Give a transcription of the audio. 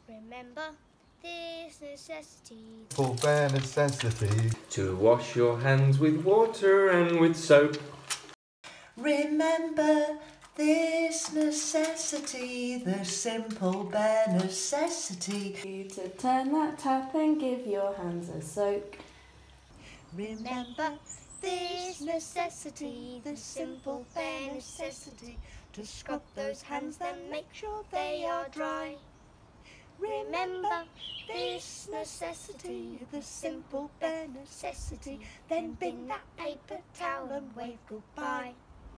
Remember this necessity. For bare necessity. To wash your hands with water and with soap. Remember this necessity, the simple bare necessity. To turn that tap and give your hands a soak. Remember this necessity, the simple bare necessity. To scrub those hands, then make sure they are dry. Remember this necessity, the simple bare necessity. Then bin that paper towel and wave goodbye.